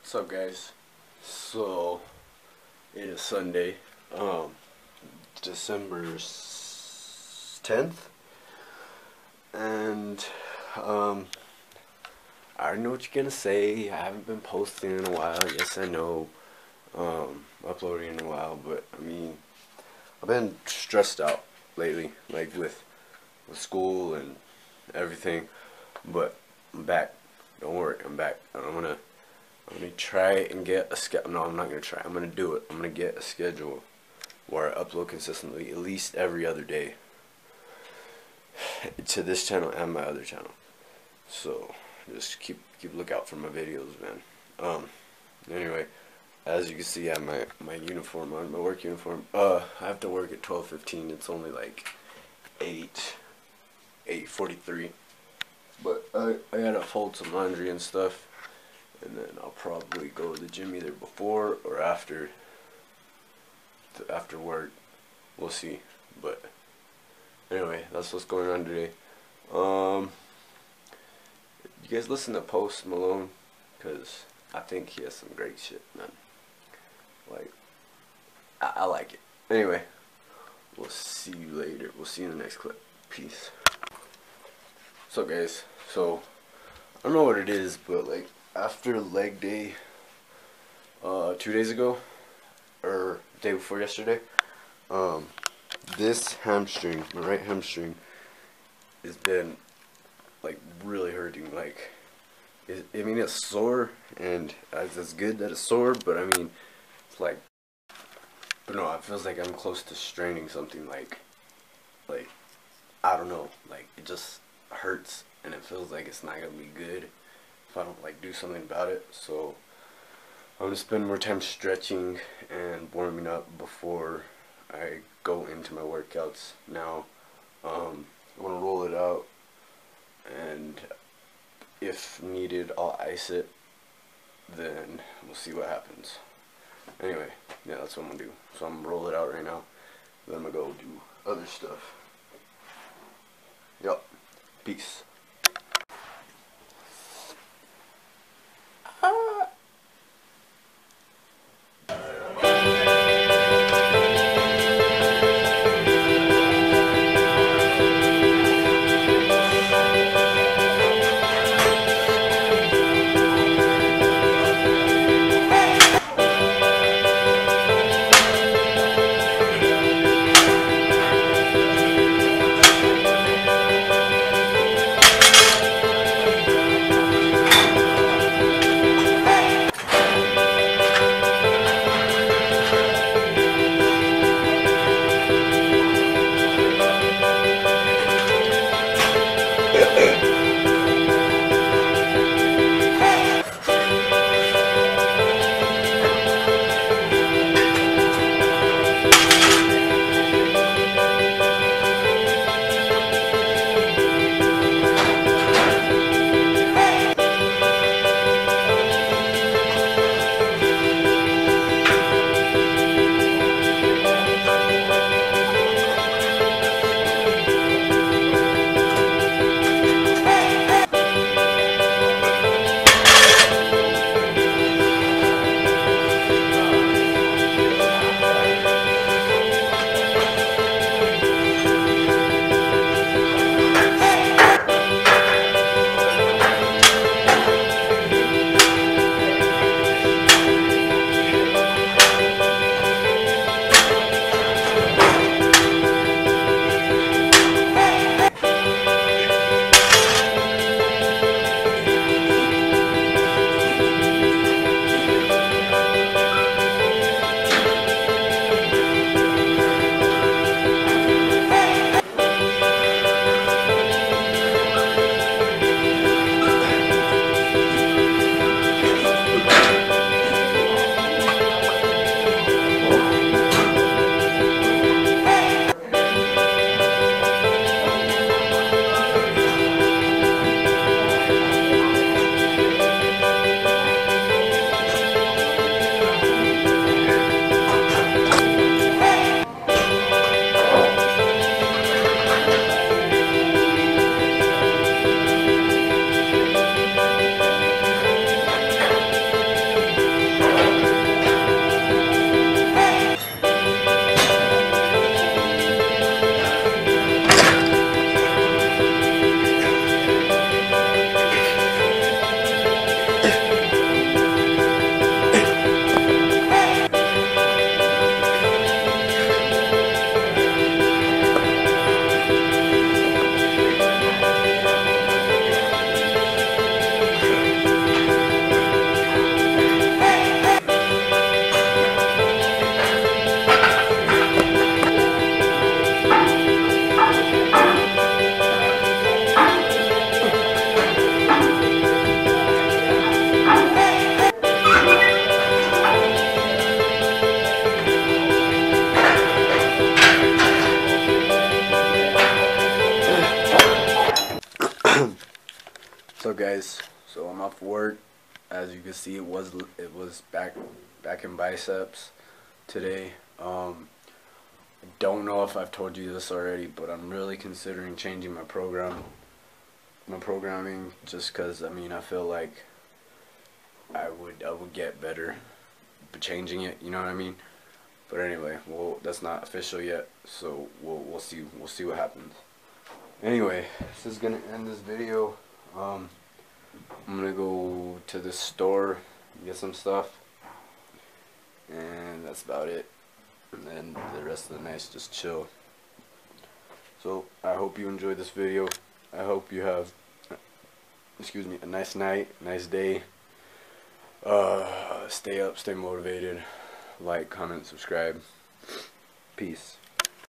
What's up, guys? So it is Sunday, December 10th, and I already know what you're gonna say. I haven't been posting in a while. Yes, I know. Uploading in a while, but I mean, I've been stressed out lately, like with school and everything. But I'm back. Don't worry, I'm back. I'm gonna try and get a schedule. No, I'm not gonna try. I'm gonna do it. I'm gonna get a schedule where I upload consistently, at least every other day, to this channel and my other channel. So just keep lookout for my videos, man. Anyway, as you can see, I have my uniform on, my work uniform. I have to work at 12:15. It's only like 8:43. But I gotta fold some laundry and stuff, and then I'll probably go to the gym either before or after work. We'll see. But anyway, that's what's going on today. You guys listen to Post Malone? Cause I think he has some great shit, man. Like, I like it. Anyway, we'll see you later. We'll see you in the next clip. Peace. So guys, so I don't know what it is, but like after leg day 2 days ago, or the day before yesterday, this hamstring, my right hamstring, has been like really hurting. Like, I mean, it's sore, and it's good that it's sore, but I mean, it's like, but no, it feels like I'm close to straining something. Like I don't know, like it just hurts, and it feels like it's not gonna be good if I don't like do something about it. So I'm gonna spend more time stretching and warming up before I go into my workouts. Now I'm gonna roll it out, and if needed I'll ice it, then we'll see what happens. Anyway, yeah, that's what I'm gonna do. So I'm gonna roll it out right now, then I'm gonna go do other stuff. Yup. Peace. as you can see, it was back in biceps today. Don't know if I've told you this already, but I'm really considering changing my programming, just because I mean I feel like I would get better changing it, you know what I mean? But anyway, well, that's not official yet, so we'll see what happens. Anyway, this is gonna end this video. I'm gonna go to the store, get some stuff, and that's about it. And then the rest of the night's just chill. So I hope you enjoyed this video. I hope you have, excuse me, a nice night, nice day. Stay up, stay motivated. Like, comment, subscribe. Peace.